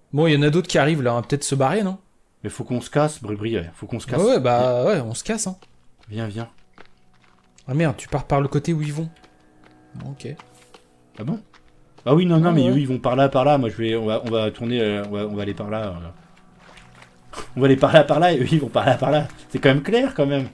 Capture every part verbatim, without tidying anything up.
Bon, il y en a d'autres qui arrivent là, on va peut-être se barrer, non? Mais faut qu'on se casse, Bribri, ouais. Faut qu'on se casse. Ouais, ouais, bah ouais, on se casse, hein. Viens, viens. Ah merde, tu pars par le côté où ils vont. Ok. Ah bon? Ah oui, non, non, Ah, mais ouais. eux, ils vont par là, par là. Moi, je vais, on va, on va tourner, euh, on, va, on va aller par là. euh. On va aller par là, par là, et eux, ils vont par là, par là. C'est quand même clair, quand même.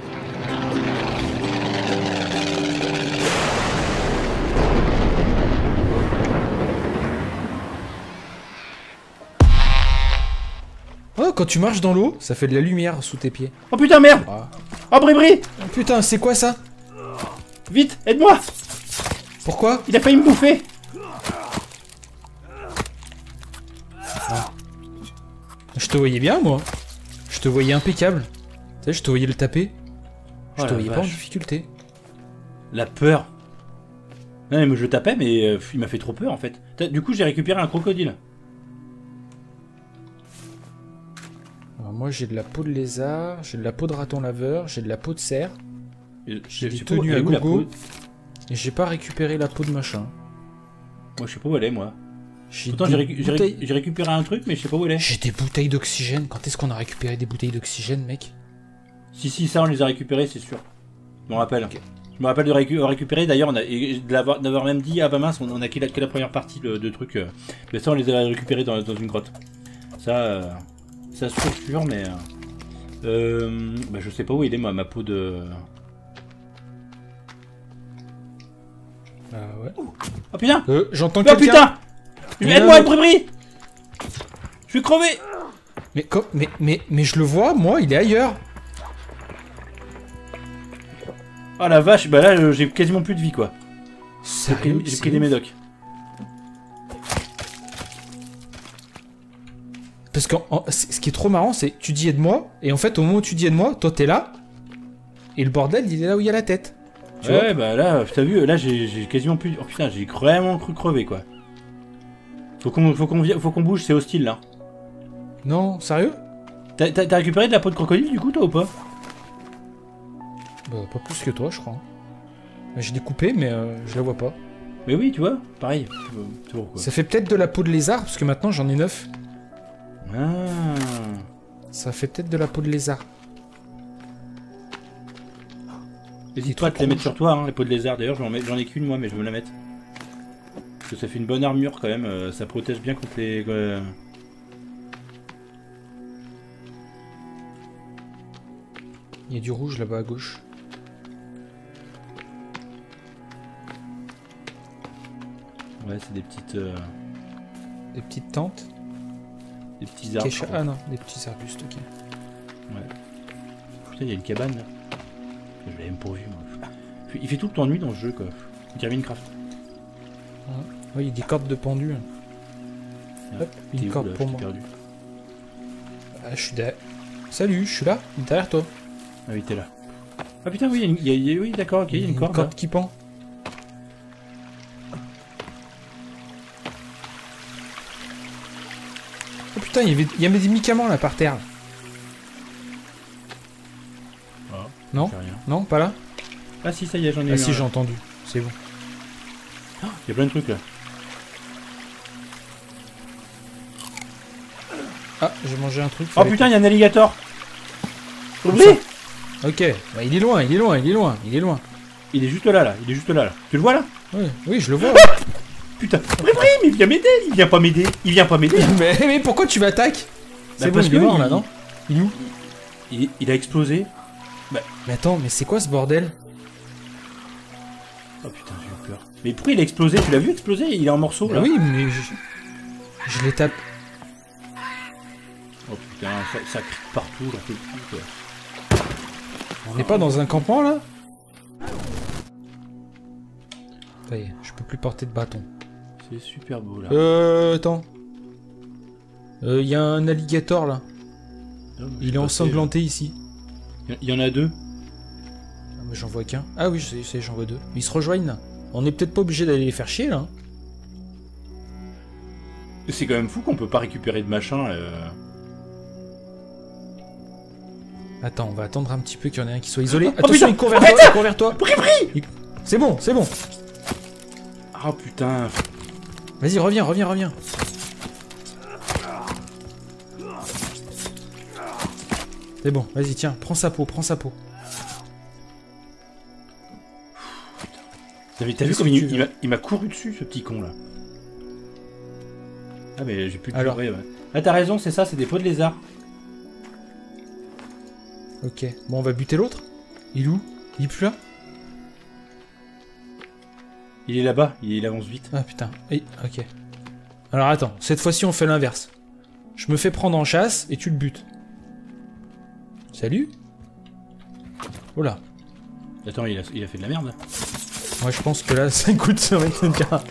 Oh, quand tu marches dans l'eau, ça fait de la lumière sous tes pieds. Oh putain, merde! Ah. Oh, Bribri! Oh, putain, c'est quoi ça? Vite, aide-moi! Pourquoi? Il a failli me bouffer! Je te voyais bien, moi. Je te voyais impeccable. Tu sais, je te voyais le taper. Je Oh te la voyais pas en vache. difficulté. La peur. Non, mais moi, je le tapais, mais euh, il m'a fait trop peur, en fait. Du coup, j'ai récupéré un crocodile. Alors moi, j'ai de la peau de lézard, j'ai de la peau de raton laveur, j'ai de la peau de cerf. Et J'ai je des sais pas tenues où- à où la gogo. peau- Et j'ai pas récupéré la peau de machin. Moi, je sais pas où elle est, moi. J'ai Pourtant, des j'ai récu- j'ai bouteilles- récu- j'ai récupéré un truc, mais je sais pas où elle est. J'ai des bouteilles d'oxygène. Quand est-ce qu'on a récupéré des bouteilles d'oxygène, mec? Si, si, ça, on les a récupérés, c'est sûr. Je me rappelle. Ok. Je me rappelle de récu- récupérer, d'ailleurs, on a- et de l'avoir d'avoir même dit, ah bah mince, on on a que la, que la première partie de, de trucs. euh, Mais ça, on les a récupérés dans, dans une grotte. Ça, euh, ça se sûr, mais... euh, euh, bah, je sais pas où il est, moi, ma peau de... Ah ouais. Oh putain! Euh, j'entends Oh quelqu'un. putain! Il y en a Aide-moi, un autre. Bribri! Je suis crevé! Mais, co- mais, mais, mais je le vois, moi, il est ailleurs. Oh la vache, bah là, euh, j'ai quasiment plus de vie, quoi. J'ai pris, Sérieux, j'ai c'est pris des ouf. médocs. Parce que ce qui est trop marrant, c'est que tu dis aide-moi, et en fait, au moment où tu dis aide-moi, toi t'es là, et le bordel, il est là où il y a la tête. Tu Ouais, bah là, t'as vu, là, j'ai j'ai quasiment plus... Oh putain, j'ai vraiment cru crever, quoi. Faut qu'on faut qu'on vi- faut qu'on bouge, c'est hostile, là. Non, sérieux? T'as t'as- t'as récupéré de la peau de crocodile, du coup, toi, ou pas? Bah, pas plus que toi, je crois. J'ai découpé, mais euh, je la vois pas. Mais oui, tu vois, pareil. Euh, Toujours, quoi. Ça fait peut-être de la peau de lézard, parce que maintenant j'en ai neuf. Ah. Ça fait peut-être de la peau de lézard. N'hésite pas à te les mettre sur toi, hein, les peaux de lézard. D'ailleurs, j'en mets- j'en ai qu'une, moi, mais je vais me la mettre. Parce que ça fait une bonne armure, quand même. euh, ça protège bien contre les... euh, Il y a du rouge là-bas à gauche. Ouais, c'est des petites... euh, Des petites tentes. des petits arbres. je Cacha- crois. Ah non, des petits arbustes, ok. Ouais. Putain, il y a une cabane, là. Je l'avais même pas vu, moi. Il fait tout le temps nuit dans ce jeu, quoi. On dirait Minecraft. Ouais, il y a des cordes de pendu. Ah, Hop, une t'es où, corde là? pour Je moi. t'ai perdu. Ah, je suis derrière. Salut, je suis là, derrière toi. Ah oui, t'es là. Ah putain, oui, il y a une... il y a- il y a- oui, d'accord, ok, il y a une corde, là. qui pend. Oh putain, il y avait, il y avait des médicaments là par terre. Ah, Non, c'est rien. non, pas là. Ah si, ça y est, j'en ai Ah eu si, un, j'ai là. entendu. C'est bon. Il y a plein de trucs, là. Ah, j'ai mangé un truc. Oh fallait putain, il y a un alligator. Oui, pas. Ok, bah, il est loin, il est loin, il est loin, il est loin. il est juste là, là. Il est juste là, là. Tu le vois, là? Oui, oui, je le vois. Putain. Oui, oui, mais il vient m'aider. Il vient pas m'aider. Il vient pas m'aider. mais, mais pourquoi tu m'attaques? C'est Bah, bon, parce il est que mort il- là, non? Il est où? Il, il a explosé. Mais attends, mais c'est quoi ce bordel? Oh putain, j'ai eu peur. Mais pourquoi il a explosé? Tu l'as vu exploser? Il est en morceaux, Bah là. oui, mais je, je les tape. Oh putain, ça, ça crie partout, j'en peux plus, quoi. On n'est pas dans un campement là? Ça y est, je peux plus porter de bâton. C'est super beau, là. Euh, attends. Euh, y a un alligator là. Oh, mais Il j'ai est passé, ensanglanté ici. euh, Il y en a deux. Ah, mais j'en vois qu'un. Ah oui, je sais, je sais, j'en vois deux. Ils se rejoignent là. On est peut-être pas obligé d'aller les faire chier là. hein. C'est quand même fou qu'on peut pas récupérer de machin. Euh... Attends, on va attendre un petit peu qu'il y en ait un qui soit isolé. Oh, Attention, putain. il court vers toi, il court vers toi. Il- C'est bon, c'est bon. Ah putain. Vas-y, reviens, reviens, reviens. C'est bon, vas-y, tiens, prends sa peau, prends sa peau. T'as vu, t'as vu comme il, il, il m'a couru dessus, ce petit con là. Ah mais j'ai plus de Alors. ouais, ouais. Ah t'as raison, c'est ça, c'est des peaux de lézard. Ok, bon on va buter l'autre. Il est où? Il est plus là? Il est là-bas, il avance vite. Ah putain, et, ok. Alors attends, cette fois-ci on fait l'inverse. Je me fais prendre en chasse et tu le butes. Salut. Oh là. Attends, il a, il a fait de la merde. Moi je pense que là ça coûte ça va être le cas.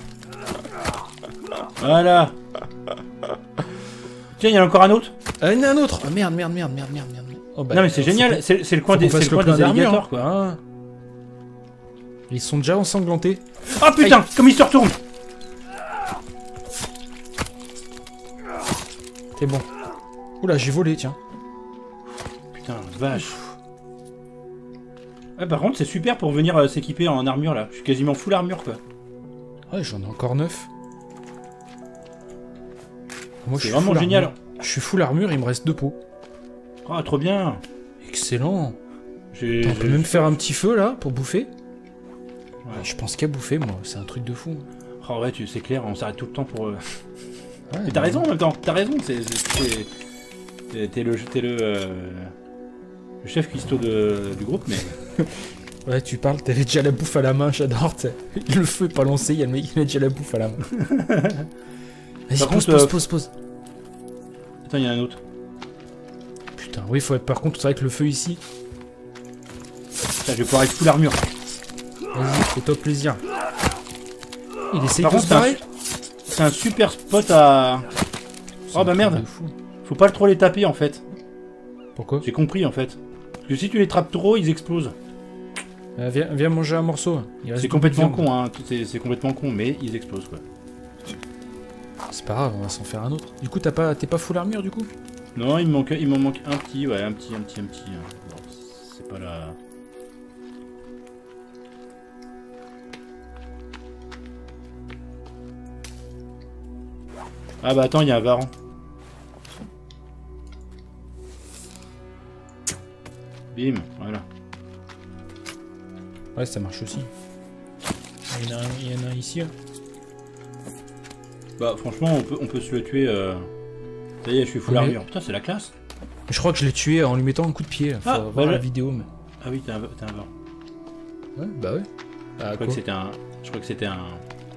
Voilà. Tiens, il y en a encore un autre. Ah, il y en a un autre. Ah merde, merde, merde, merde, merde, merde. Oh, bah, non mais c'est génial, c'est le coin des, le coin des alligators quoi. Ah. Ils sont déjà ensanglantés. Oh putain, aïe. Comme il se retourne. C'est bon. Oula, j'ai volé, tiens. Putain, vache. Ah, par contre, c'est super pour venir euh, s'équiper en armure là. Je suis quasiment full armure quoi. Ouais, j'en ai encore neuf. Moi, c'est vraiment génial. Armure. Je suis full armure, il me reste deux pots. Ah, oh, trop bien. Excellent. Attends, on peut même faire un petit feu là pour bouffer. Ouais. Je pense qu'à bouffer, moi, c'est un truc de fou. Oh ouais, c'est clair, on s'arrête tout le temps pour. Euh... Ouais, mais t'as raison en même temps, t'as raison, c'est. T'es le, t'es le, euh... le chef cuistot de, du groupe, mais. Ouais, tu parles, t'avais déjà la bouffe à la main, j'adore. Le feu est pas lancé, il y a le mec qui a déjà la bouffe à la main. Vas-y, pose, pose, pose, pose. Attends, il y en a un autre. Putain, oui, faut être par contre, c'est vrai que le feu ici. Putain, je vais pouvoir être full armure. Vas-y, fais-toi plaisir. Il essaye par de contre, se barrer. C'est un super spot à. Oh bah merde. Faut pas trop les taper en fait. Pourquoi? J'ai compris en fait. Parce que si tu les trappes trop, ils explosent. Euh, viens, viens manger un morceau. C'est complètement con, hein. C'est complètement con, mais ils explosent quoi. C'est pas grave, on va s'en faire un autre. Du coup, t'as pas, t'es pas full armure du coup? Non, il me manque, il m'en manque un petit, ouais, un petit, un petit, un petit. Bon, c'est pas la. Ah bah attends, il y a un varan. Bim, voilà. Ouais, ça marche aussi. Il y en a un, il y en a un ici. Hein. Bah franchement, on peut, on peut se le tuer. Euh... Ça y est, je suis full oui. armure. Putain, c'est la classe. Je crois que je l'ai tué en lui mettant un coup de pied. Faut ah, voir bah, la vidéo. Mais... Ah oui, t'es un, un varan. Ouais, bah ouais. Bah, je crois que c'était un. Je crois que c'était un.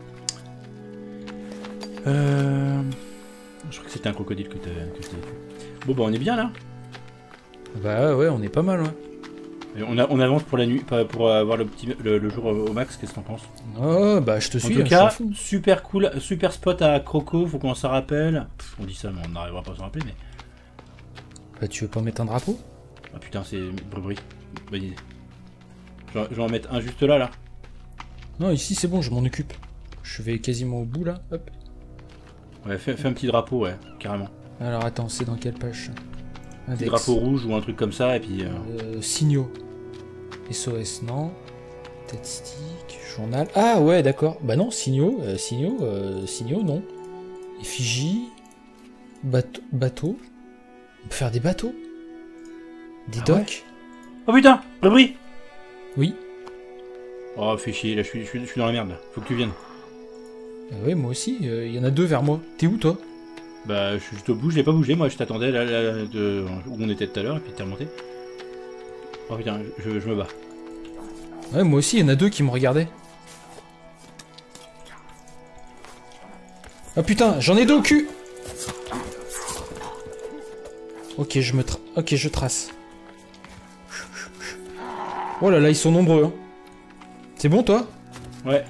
Euh. Je crois que c'était un crocodile que t'as tué. Bon bah on est bien là. Bah ouais, on est pas mal, ouais. Et on, a, on avance pour la nuit, pour avoir le, petit, le, le jour au max, qu'est-ce que t'en penses? Oh bah je te suis. En tout cas, super cool, super spot à Croco, faut qu'on s'en rappelle. Pff, on dit ça mais on n'arrivera pas à s'en rappeler mais... Bah tu veux pas mettre un drapeau? Ah putain c'est brubri, bonne idée. Je vais, je vais en mettre un juste là là. Non ici c'est bon, je m'en occupe. Je vais quasiment au bout là, hop. Ouais fais, fais un petit drapeau ouais, carrément. Alors attends, c'est dans quelle page? Un petit drapeau rouge ou un truc comme ça et puis... Euh... Euh, signaux. S O S non. Statistique, journal. Ah ouais d'accord. Bah non, signaux, euh, signaux, euh, signaux non. Effigie. Bateau. Bateau. On peut faire des bateaux. Des ah docks. Ouais. Oh putain, brubri. Oui. Oh fais chier, là je suis, je suis, je suis dans la merde là. Faut que tu viennes. Euh, ouais moi aussi, il euh, y en a deux vers moi. T'es où toi? Bah je suis juste au bout, je l'ai pas bougé, moi je t'attendais là, là de où on était tout à l'heure et puis t'es remonté. Oh putain, je, je me bats. Ouais moi aussi, il y en a deux qui me regardaient. Ah putain, j'en ai deux au cul. Ok, je me tra... Ok, je trace. Oh là là, ils sont nombreux. Hein. C'est bon toi? Ouais.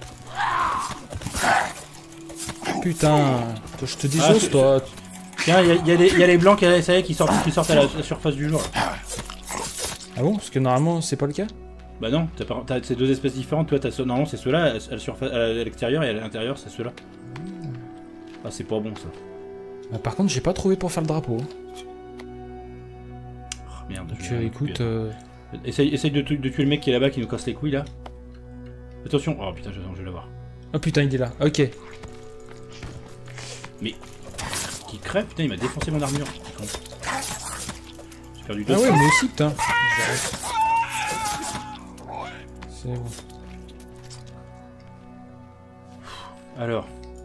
Putain, toi, je te désosse, ah, toi. Tiens, il y, y, y a les blancs ça y est, qui sortent, qui sortent à la, la surface du jour. Ah bon? Parce que normalement, c'est pas le cas? Bah non, t'as as ces deux espèces différentes. Toi, as, normalement, c'est ceux-là à l'extérieur et à l'intérieur, c'est ceux-là. Ah, c'est pas bon ça. Bah, par contre, j'ai pas trouvé pour faire le drapeau. Oh, merde. Donc, euh, écoute. Euh... Essaye, essaye de, de tuer le mec qui est là-bas qui nous casse les couilles là. Attention. Oh putain, je, je vais l'avoir. Oh putain, il est là. Ok. Mais qui crève, putain, il m'a défoncé mon armure. faire du Ah dos. ouais, moi aussi, putain. J'arrête. C'est bon. Alors.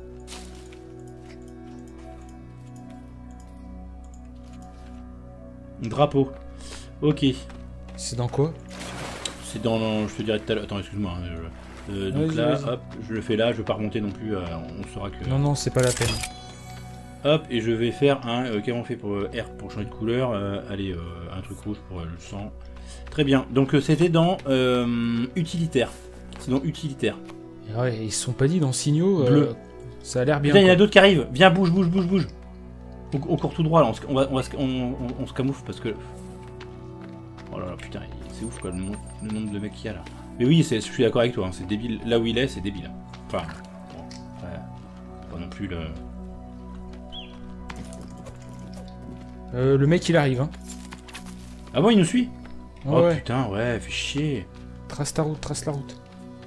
Drapeau. Ok. C'est dans quoi? C'est dans... Je te dirai tout à l'heure. Attends, excuse-moi. hein, je- euh, donc Vas-y, là, vas-y. hop, je le fais là. Je veux pas remonter non plus. euh, on saura que... Non, non, c'est pas la peine. Hop, et je vais faire un... Euh, Qu'est-ce qu'on fait pour euh, R pour changer de couleur euh, Allez, euh, un truc rouge pour euh, le sang. Très bien. Donc euh, c'était dans euh, utilitaire. C'est dans utilitaire. Et ouais, ils se sont pas dit dans signaux. euh, Bleu. ça a l'air bien. Putain, il y en a quoi. d'autres qui arrivent. Viens, bouge, bouge, bouge, bouge. On, on court tout droit là. On, se, on, va, on, va se, on, on, on se camoufle parce que... Oh là là, putain, c'est ouf quoi le, nom- le nombre de mecs qu'il y a là. Mais oui, c'est- je suis d'accord avec toi. hein, c'est débile. Là où il est, c'est débile. Enfin, bon, ouais, pas non plus le... Euh, le mec il arrive. Hein. Ah bon, il nous suit? Ouais, Oh ouais. putain, ouais, fait chier. Trace ta route, trace la route.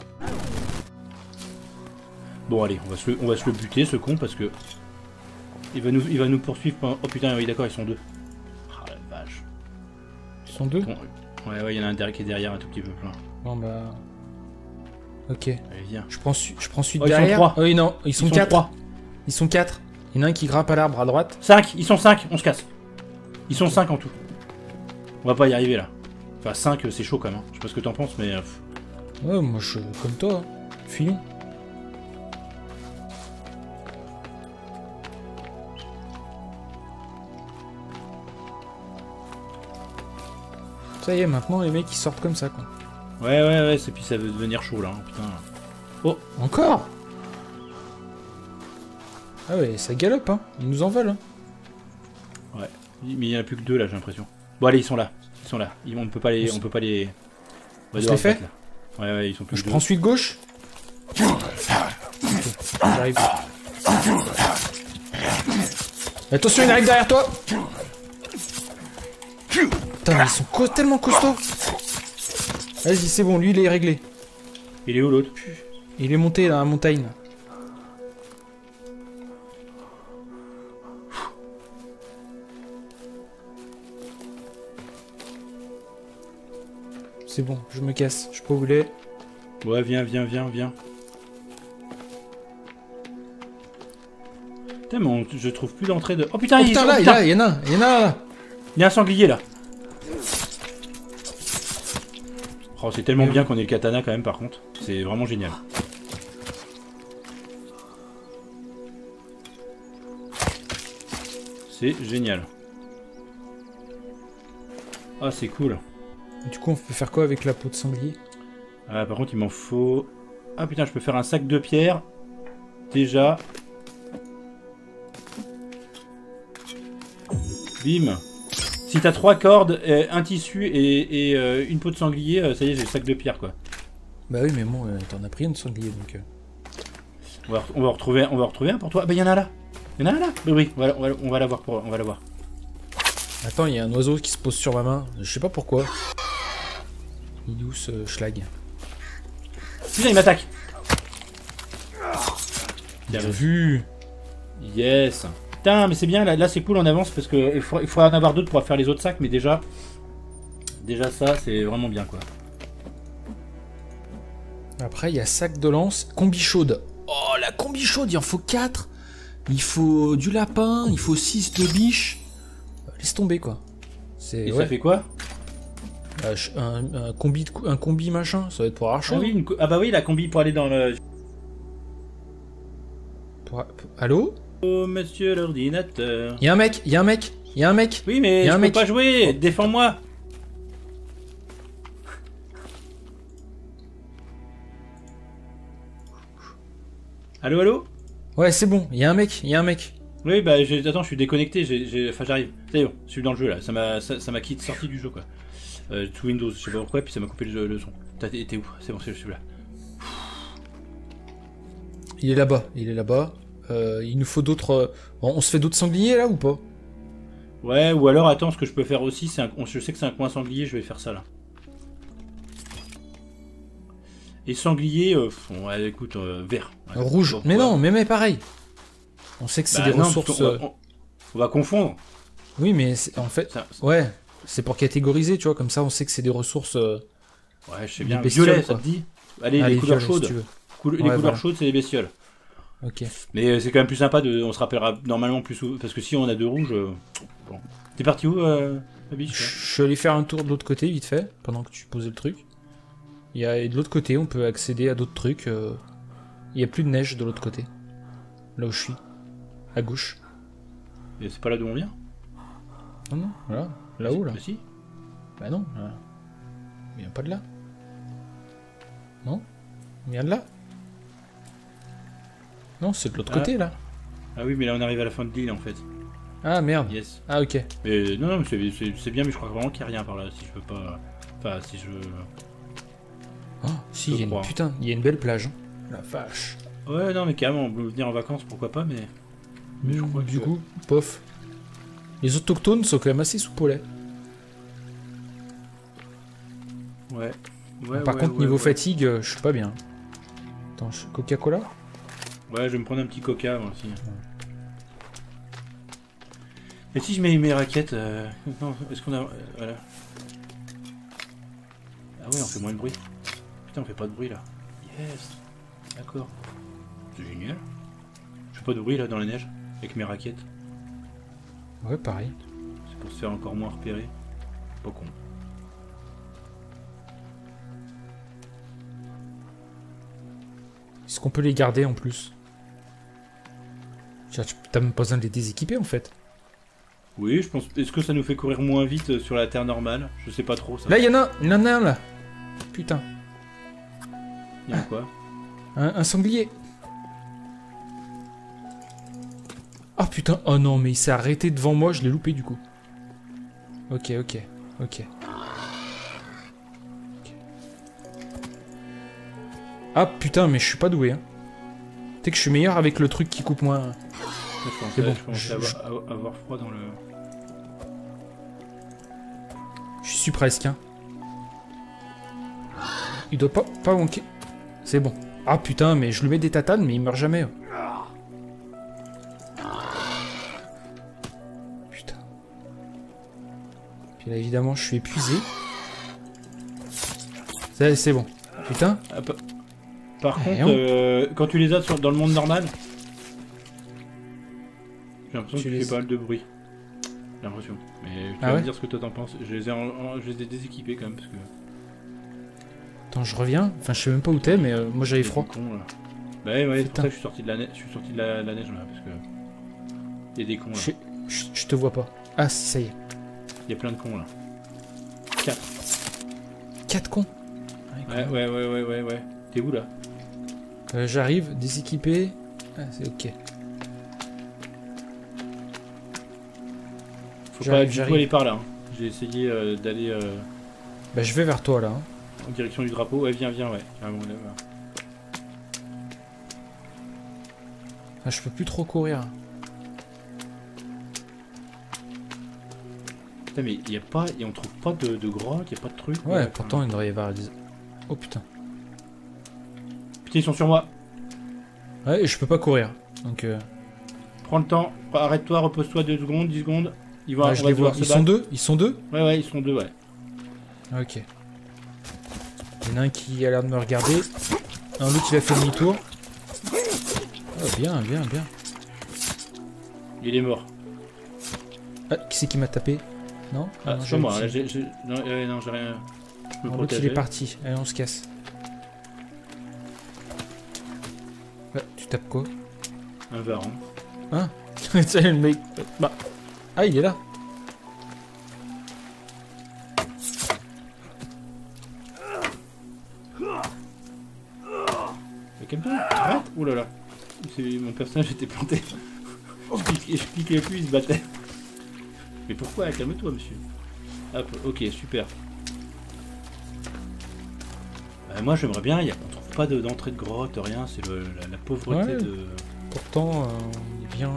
Bon allez, on va se le, on va se le buter ce con parce que il va nous, il va nous poursuivre. Pendant... Oh putain, oui d'accord, ils sont deux. Ah la vache. Ils sont deux? Bon, ouais ouais, il y en a un derrière qui est derrière un tout petit peu plein. Bon bah. Ok. Allez viens. Je prends, su- je prends celui de Oh, ils sont derrière. trois. Oh, oui, non, ils sont, Ils sont quatre. trois. Ils sont quatre. Il y en a un qui grimpe à l'arbre à droite. cinq, ils sont cinq, on se casse. Ils sont cinq en tout. On va pas y arriver là. Enfin cinq c'est chaud quand même. hein. Je sais pas ce que t'en penses mais... euh, pff. Ouais, moi je. Comme toi. hein. Fuyons. Ça y est, maintenant les mecs ils sortent comme ça quoi. Ouais ouais ouais, c'est puis ça veut devenir chaud là, hein, putain. Encore? Ah ouais, ça galope hein. Ils nous en veulent hein. Ouais. Mais il y en a plus que deux là j'ai l'impression. Bon allez, ils sont là. Ils sont là. Ils, on peut pas les... On peut pas les... On va On se devoir les fait battre, là. Ouais ouais, ils sont plus Je que deux. prends celui de gauche. Ok, j'arrive. Attention, il arrive derrière toi. Putain, mais ils sont co- tellement costauds. Vas-y, c'est bon, lui il est réglé. Il est où l'autre? Il est monté dans la montagne. C'est bon, je me casse. Je sais pas où il est. Ouais, viens, viens, viens, viens. Putain, mais on- je trouve plus d'entrée de... Oh putain, Oh il, putain, oh, là, il y putain, en a, il y en a un, il y en a un là. il y a un sanglier là. Oh, c'est tellement Mais bien qu'on ait le katana quand même par contre. C'est vraiment génial. C'est génial. Ah, c'est cool. Du coup, on peut faire quoi avec la peau de sanglier? Ah, par contre, il m'en faut... Ah putain, je peux faire un sac de pierre. Déjà. Bim. Si t'as trois cordes, euh, un tissu et, et, euh, une peau de sanglier, euh, ça y est, j'ai le sac de pierre quoi. Bah oui, mais bon, euh, t'en as pris un de sanglier donc. euh. On va, on va retrouver, on va retrouver un pour toi. Ah bah il y en a là. Il y en a un là. Oui, oui, on va, on va, on va l'avoir pour, on va l'avoir. Attends, il y a un oiseau qui se pose sur ma main. Je sais pas pourquoi. Il est où ce schlag? Putain, il m'attaque. Bien vu. Yes. Putain, mais c'est bien, là, là c'est cool, on avance parce que il faut, il faut en avoir d'autres pour faire les autres sacs, mais déjà, déjà ça, c'est vraiment bien quoi. Après, il y a sac de lance, combi chaude. Oh, la combi chaude, il en faut quatre. Il faut du lapin, il faut six de biche. Euh, Laisse tomber quoi. C'est Et ouais. ça fait quoi? Euh, ch- un, un combi de cou- un combi machin, ça va être pour avoir chaud. Ah oui, une co- ah bah oui, la combi pour aller dans le... Pour- pour- Allô? Oh, monsieur l'ordinateur. Il y a un mec, il y a un mec, il y a un mec. Oui, mais Y a je un peux mec. pas jouer, défends-moi. Allô, allô? Ouais, c'est bon, il y a un mec, il y a un mec. Oui, bah, j'ai- attends, je suis déconnecté, j'ai, j'ai- enfin, j'arrive. Ça y est, bon, je suis dans le jeu, là, ça m'a, ça, ça m'a quitté, sorti du jeu, quoi. Euh, tout Windows, je sais pas pourquoi, puis ça m'a coupé le, le son. T'as été où? C'est bon, c'est- je suis là. Il est là-bas, il est là-bas. Euh, il nous faut d'autres... euh, bon, on se fait d'autres sangliers là ou pas? Ouais, ou alors, attends, ce que je peux faire aussi, c'est un... je sais que c'est un coin sanglier, je vais faire ça, là. Et sanglier, euh, pff, ouais, écoute, euh, vert. Ouais, Rouge. donc, Mais ouais. non, mais mais pareil. On sait que c'est Bah des non, ressources... parce qu'on va- euh, on, on va confondre. Oui, mais c'est- en fait... Ça- Ouais. C'est pour catégoriser, tu vois, comme ça on sait que c'est des ressources. Euh, Ouais, je sais des bien. bestioles, Violet, ça quoi. te dit? Allez, Allez, les couleurs violet, si chaudes. tu veux. Coul- les Ouais, couleurs voilà. chaudes, c'est les bestioles. Ok. Mais euh, c'est quand même plus sympa, de, on se rappellera normalement plus souvent. Parce que si on a deux rouges. euh, Bon. T'es parti où, euh, Fabi? Je je suis allé faire un tour de l'autre côté vite fait, pendant que tu posais le truc. Il y a, et de l'autre côté, on peut accéder à d'autres trucs. euh, Il y a plus de neige de l'autre côté. Là où je suis. À gauche. Et c'est pas là d'où on vient? Non, non, voilà. Là-haut, là. Bah si. Bah non. Là. Il vient pas de là. Non? Il vient de là? Non, c'est de l'autre Ah. côté, là. Ah oui, mais là on arrive à la fin de l'île en fait. Ah, merde. Yes. Ah, ok. Mais non, non, mais c'est- c'est c'est bien, mais je crois vraiment qu'il n'y a rien par là. Si je peux pas. Enfin, si je. Oh, si, Je il y a une... crois. Putain, il y a une belle plage. hein. La vache. Ouais, non, mais carrément, on peut venir en vacances, pourquoi pas, mais. Mais je crois du que- coup, pof. Les autochtones sont quand même assez sous lait. Ouais. Ouais, Par ouais, contre, ouais, niveau ouais. fatigue, euh, je suis pas bien. Attends, je- Coca-Cola? Ouais, je vais me prendre un petit coca moi aussi. Et si je mets mes raquettes. Euh... Non, est-ce qu'on a. euh, Voilà. Ah ouais, on fait moins de bruit. Putain, on fait pas de bruit là. Yes. D'accord. C'est génial. Je fais pas de bruit là dans la neige avec mes raquettes. Ouais, pareil. C'est pour se faire encore moins repérer. Pas con. Est-ce qu'on peut les garder en plus? Tiens, tu- T'as même pas besoin de les déséquiper en fait. Oui, je pense. Est-ce que ça nous fait courir moins vite euh, sur la terre normale? Je sais pas trop ça. Là, il y en a, il y en a un là. Putain, Il y a quoi? un, un sanglier. Ah putain, oh non, mais il s'est arrêté devant moi, je l'ai loupé du coup. Ok, ok, ok. Ok. Ah putain, mais je suis pas doué. Hein. Tu sais que je suis meilleur avec le truc qui coupe moins. Je commençais, C'est bon, je commençais je- à, avoir, à avoir froid dans le. Je suis presque. Hein. Il doit pas, pas manquer. C'est bon. Ah putain, mais je lui mets des tatanes, mais il meurt jamais. hein. Putain. Puis là, évidemment, je suis épuisé. C'est c'est bon. Putain. Ah, pa- Par Eh, contre, on- euh, quand tu les as sur- dans le monde normal, j'ai l'impression Tu que tu les- fais pas mal de bruit. J'ai l'impression. Mais tu Ah vas ouais me dire ce que toi t'en penses. Je les ai, en- en- je les ai déséquipés quand même parce que. Attends, je reviens. Enfin, je sais même pas où t'es, mais euh, moi j'avais c'est froid. con, là. Bah ouais, ouais, c'est pour Putain. ça que je suis sorti de la neige, je suis sorti de la, la neige là parce que. Il y a des cons là. Je, je, je te vois pas. Ah, si, ça y est. Il y a plein de cons là. Quatre. Quatre cons. Ouais, ouais, ouais, ouais, ouais, ouais. T'es où là? Euh, J'arrive, déséquipé. Ah, c'est ok. Faut pas J'arrive, du tout j'arrive. aller par là. hein. J'ai essayé euh, d'aller euh, Bah, je vais vers toi là. hein. en direction du drapeau. Ouais, viens, viens, ouais. Carrément, là, voilà. Ah, je peux plus trop courir. Putain, mais il y a pas, et on trouve pas de, de grotte, il y a pas de truc. Ouais, pourtant il devrait y avoir des. Oh putain. Putain, ils sont sur moi. Ouais, et je peux pas courir. Donc, euh... Prends le temps, arrête-toi, repose-toi deux secondes, dix secondes. Ils vont, ouais, on je va les devoir vois. se Ils sont battre. deux. Ils sont deux. Ouais, ouais, ils sont deux, ouais. Ok. Il y en a un qui a l'air de me regarder. Un autre il a fait demi-tour. Oh, bien, bien, bien. Il est mort. Ah, qui c'est qui m'a tapé? Non, Ah, non, c'est j'ai pas moi, réussi. là, j'ai, j'ai- non, euh, non, j'ai rien. Je me Non, l'autre il est protégeais. parti. Allez, on se casse. Ouais, tu tapes quoi? Un varan. Hein? Tiens, le mec. Bah. Ah, il est là. Mais calme-toi, arrête. Ouh là là. C'est- Mon personnage était planté. je, cliquais, je cliquais plus, il se battait. Mais pourquoi? Calme-toi, monsieur. Hop, ok, super. Euh, moi, j'aimerais bien, y a, on trouve pas de- d'entrée de grotte, rien, c'est le- la, la pauvreté Ouais. de... Pourtant, euh, on est bien.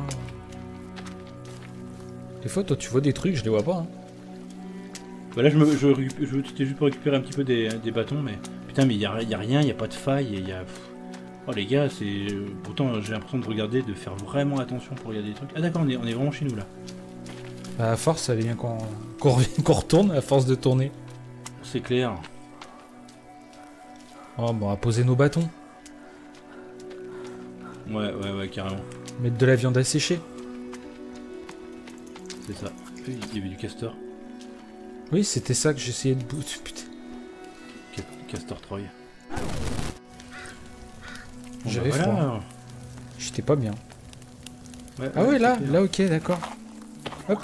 Des fois, toi, tu vois des trucs, je les vois pas. Hein. Bah là, je me, je, récup- je, c'était juste pour récupérer un petit peu des, des bâtons, mais... Putain, mais il y a, y a rien, il y a pas de faille, il y a... pff. Oh les gars, c'est... Pourtant, j'ai l'impression de regarder, de faire vraiment attention pour regarder des trucs. Ah d'accord, on est, on est vraiment chez nous, là. Bah, à force, ça bien qu'on qu'on revienne- qu'on retourne à force de tourner. C'est clair. Oh, bon, on va poser nos bâtons. Ouais, ouais, ouais, carrément. Mettre de la viande à sécher. C'est ça. Il y avait du castor. Oui, c'était ça que j'essayais de bout. Putain. Ca- Castor Troy. Bon, J'avais bah, froid. voilà. J'étais pas bien. Ouais, Ah ouais, là, c'est clair. là, ok, d'accord. Hop.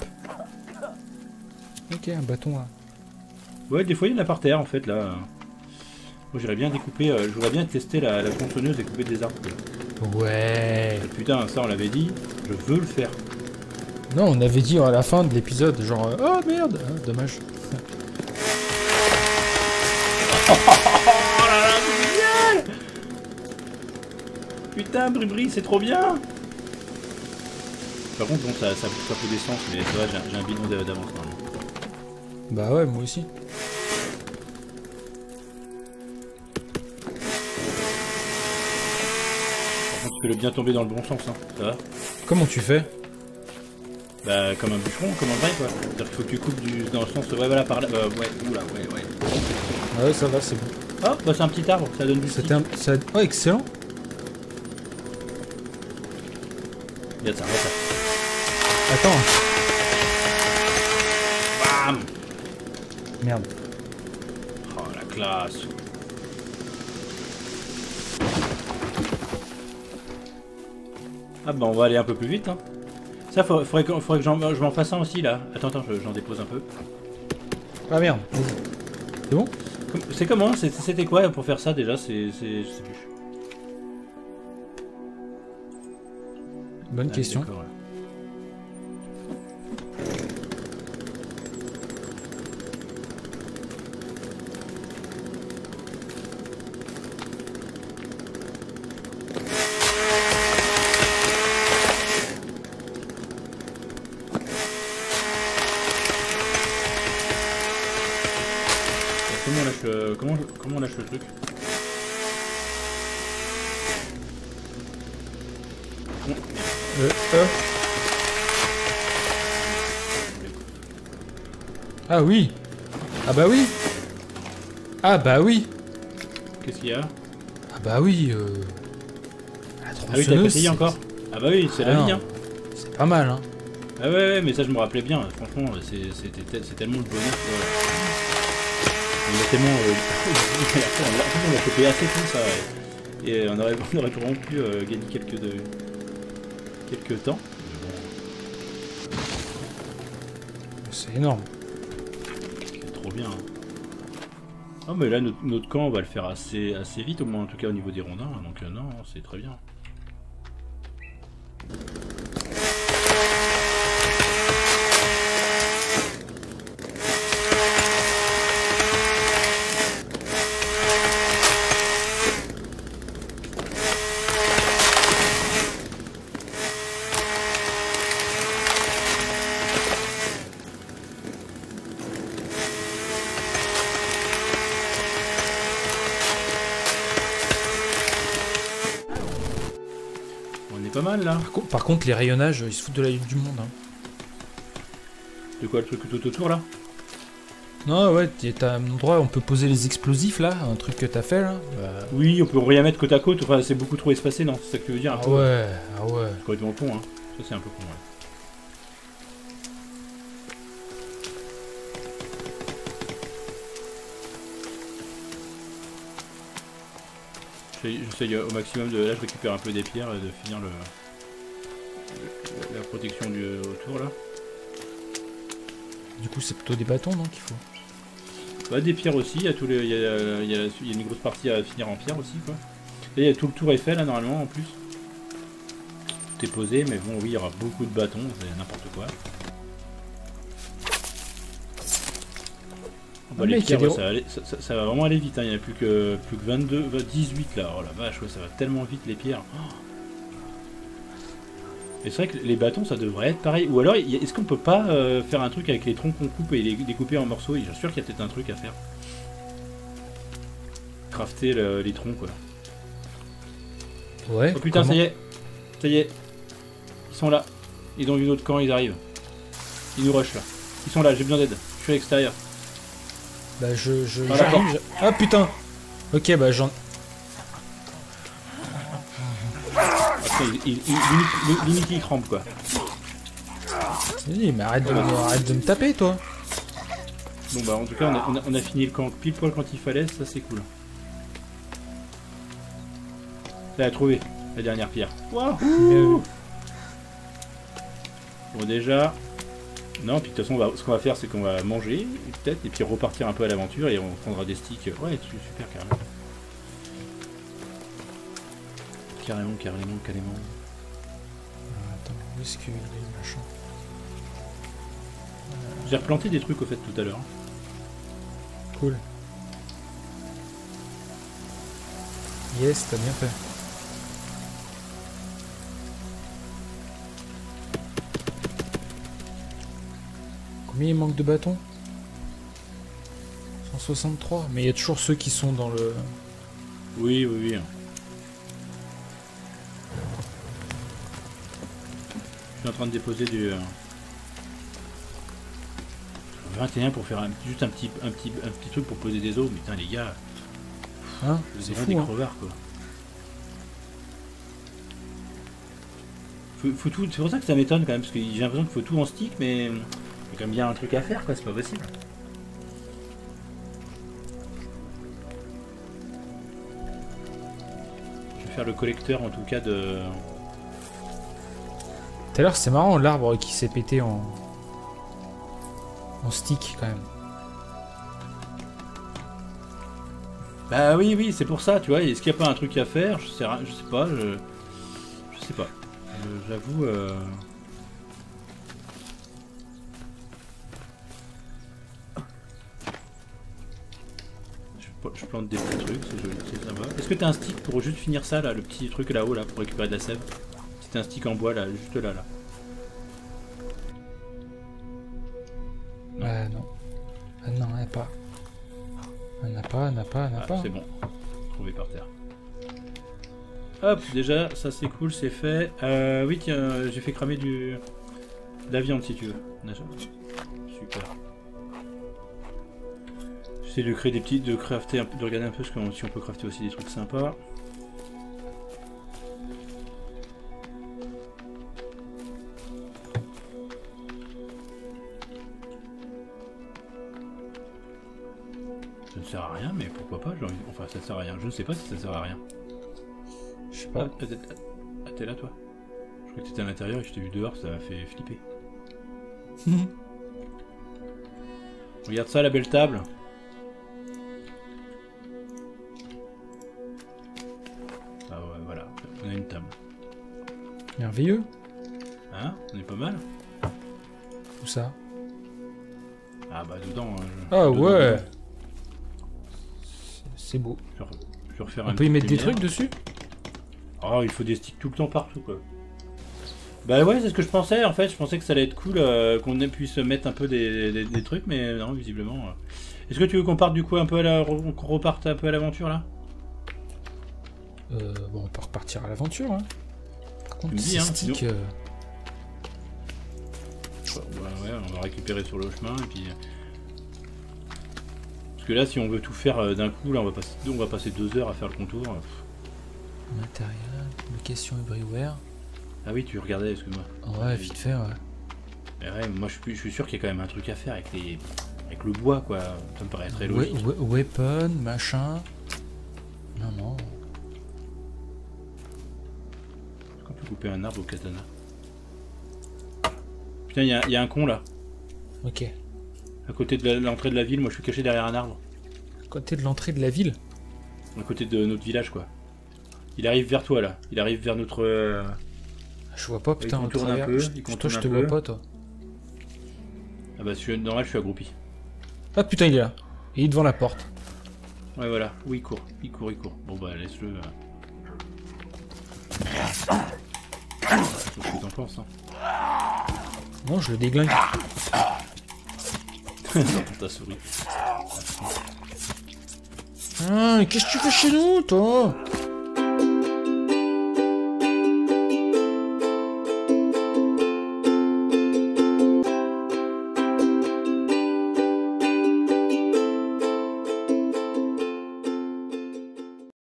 Ok, un bâton là. Ouais, des fois il y en a par terre en fait là. Moi j'aurais bien découpé, euh, je voudrais bien tester la, la tronçonneuse et couper des arbres. Ouais. Et putain, ça on l'avait dit, je veux le faire. Non, on avait dit à la fin de l'épisode, genre, euh, oh merde, ah, dommage. Oh là là, c'est génial! Putain, Bribri, c'est trop bien! Par contre, bon, ça, ça, ça peut d'essence, mais tu vois, j'ai j'ai un bidon d'avance. Hein. Bah ouais, moi aussi. Par contre, tu peux le bien tomber dans le bon sens, hein. Ça va? Comment tu fais? Bah, comme un bûcheron, comme un vrai, quoi. C'est-à-dire qu'il faut que tu coupes du, dans le sens. Ouais, voilà, par là. Euh, ouais, oula, ouais, ouais. Ah ouais, ça va, c'est bon. Oh, bah, c'est un petit arbre, ça donne du C'était un... ça... Oh, excellent. Regarde ça, regarde ça. Attends. Bam! Merde. Oh, la classe. Ah bah on va aller un peu plus vite hein. Ça faudrait, faudrait que, faudrait que j'en- je m'en fasse un aussi là. Attends, attends, je- j'en dépose un peu. Ah merde. C'est bon? Com- C'est comment? C'est- C'était quoi pour faire ça déjà? C'est... c'est- je sais plus. Bonne Ah, question. d'accord, ouais. Comment on lâche le, comment, comment on lâche le truc? Euh, euh. Ah oui. Ah bah oui. Ah bah oui. Qu'est-ce qu'il y a? Ah bah oui. Euh... La Ah oui, t'as pas tronçonneuse, essayé c'est- encore? Ah bah oui, c'est Ah la non. vie hein. C'est pas mal, hein. Ah ouais, ouais, mais ça je me rappelais bien, franchement, c'est c'était tel- c'est tellement le bonheur. que- On a tellement. Euh... on l'a on l'a coupé assez tôt ça. Ouais. Et on aurait, on aurait vraiment pu euh, gagner quelques, de... quelques temps. Mais bon, C'est énorme. c'est trop bien. Hein. Ah, mais là, notre, notre camp, on va le faire assez, assez vite, au moins en tout cas au niveau des rondins. Donc, euh, non, c'est très bien. On est pas mal là. Par, co- par contre, les rayonnages, ils se foutent de la gueule du monde. Hein. De quoi le truc tout autour là? Non, ouais, t'y- t'as un endroit où on peut poser les explosifs là, un truc que t'as fait là. Bah... Oui, on peut rien mettre côte à côte, enfin c'est beaucoup trop espacé, non? C'est ça que tu veux dire un Ah peu? ouais, ah ouais. C'est complètement con, hein. Ça c'est un peu con, ouais. J'essaye- J'essaye au maximum de... Là je récupère un peu des pierres et de finir le... le- la protection du... autour là. Du coup, c'est plutôt des bâtons, non, qu'il faut. Bah des pierres aussi, il y a, tous les... il y a, il y a- il y a une grosse partie à finir en pierre aussi quoi. Et il y a tout le tour est fait là normalement en plus. Tout est posé mais bon oui il y aura beaucoup de bâtons, c'est n'importe quoi. Bah, Ah, les mec, il y a pierres, des- ça, va aller- ça- ça- ça va vraiment aller vite, hein. Il n'y en a plus que, plus que vingt-deux, bah, dix-huit là, oh la vache, ouais, ça va tellement vite les pierres. Oh. Et c'est vrai que les bâtons ça devrait être pareil, ou alors il y a- est-ce qu'on peut pas euh, faire un truc avec les troncs qu'on coupe et les découper en morceaux? Je suis sûr qu'il y a peut-être un truc à faire. Crafter le- les troncs quoi. Ouais. Oh putain comment- ça y est, ça y est, ils sont là, ils ont vu notre camp, ils arrivent. Ils nous rushent là. Ils sont là, j'ai besoin d'aide. Je suis à l'extérieur. Bah je... je Ah, j'arrive, je- Ah putain. Ok, bah j'en... Après, il, il, il, limite, limite il crampe quoi. Vas-y, mais arrête de, me... arrête de me taper, toi. Bon bah en tout cas on a, on a, on a fini le camp pile poil quand il fallait, ça c'est cool. Là, a trouvé la dernière pierre. Wouhou. Bon déjà... Non, puis de toute façon, on va, ce qu'on va faire, c'est qu'on va manger, peut-être, et puis repartir un peu à l'aventure, et on prendra des sticks. Ouais, super, carrément. Carrément, carrément, carrément. Ah, attends, où est-ce qu'il est, machin? J'ai replanté des trucs, au fait, tout à l'heure. Cool. Yes, t'as bien fait. Combien il manque de bâtons? cent soixante-trois. Mais il y a toujours ceux qui sont dans le... Oui, oui, oui. Je suis en train de déposer du... vingt et un pour faire un, juste un petit, un, petit, un petit truc pour poser des os. Mais putain, les gars... Hein? C'est C'est des fou, hein. crevards, quoi. Faut, faut tout... C'est pour ça que ça m'étonne, quand même, parce que j'ai l'impression qu'il faut tout en stick, mais... Il y a quand même bien un truc à faire, quoi, c'est pas possible. Je vais faire le collecteur, en tout cas, de... Tout à l'heure, c'est marrant, l'arbre qui s'est pété en... en stick, quand même. Bah oui, oui, c'est pour ça, tu vois. Est-ce qu'il n'y a pas un truc à faire? Je sais, je sais pas, je... Je sais pas. Je- J'avoue... Euh... Je plante des petits trucs, c'est joli, c'est sympa. Est-ce que t'as un stick pour juste finir ça là, le petit truc là-haut là, pour récupérer de la sève? Si t'as un stick en bois là, juste là là. Non. Euh, non. Ah non, elle n'a pas. Elle n'a pas, elle n'a pas, elle n'a Ah, pas. c'est bon, trouvé par terre. Hop, déjà, ça c'est cool, c'est fait. Euh, oui, tiens, j'ai fait cramer du... de la viande si tu veux. Déjà. Super. J'essaie de créer des petits, de crafter un peu, de regarder un peu ce qu'on- si on peut crafter aussi des trucs sympas. Ça ne sert à rien, mais pourquoi pas, j'ai envie- enfin ça sert à rien, je ne sais pas si ça sert à rien. Je sais Ah, pas. ah, t'es- ah, t'es là toi? Je crois que t'étais à l'intérieur et je t'ai vu dehors, ça m'a fait flipper. Regarde ça, la belle table. Ah ouais, voilà, on a une table. Merveilleux. Hein? On est pas mal? Où ça? Ah bah dedans. hein, je- Ah dedans, ouais. dedans. C'est beau. Je vais re- je vais refaire On un peut y petit mettre des lumière. trucs dessus? Oh, il faut des sticks tout le temps partout quoi. Bah ouais, c'est ce que je pensais en fait. Je pensais que ça allait être cool euh, qu'on puisse mettre un peu des, des- des trucs, mais non, visiblement. euh. Est-ce que tu veux qu'on parte du coup un peu à la, qu'on reparte un peu à l'aventure là? Euh, bon, on peut repartir à l'aventure, hein. Par contre, Tu me dis, ces hein, sticks... sinon- euh, Ouais, ouais, on va récupérer sur le chemin et puis. Parce que là, si on veut tout faire euh, d'un coup, là, on va passer, on va passer deux heures à faire le contour. Pff. Matériel, location everywhere. Ah oui, tu regardais, excuse-moi. Ouais, vite fait, ouais. Mais ouais, moi, je suis, je suis sûr qu'il y a quand même un truc à faire avec les, avec le bois, quoi. Ça me paraît très logique. We- we- weapon, machin. Non, non. Est-ce qu'on peut couper un arbre au katana? Putain, il y, a- il y a un con là. Ok. À côté de la- l'entrée de la ville, moi je suis caché derrière un arbre. Côté de l'entrée de la ville. À côté de notre village, quoi. Il arrive vers toi là. Il arrive vers notre. euh, Je vois pas, putain, Il au contourne un travers. peu, Je- il toi, contourne je un te peu. vois pas, toi. Ah bah, je suis... normal, je suis accroupi. Ah putain, il est là. Il est devant la porte. Ouais, voilà. Oui, il court. Il court, il court. Bon bah, laisse-le. euh. Qu'est-ce que t'en penses, hein? Non, je le déglingue. Dans ta souris. Ah, qu'est-ce que tu fais chez nous, toi?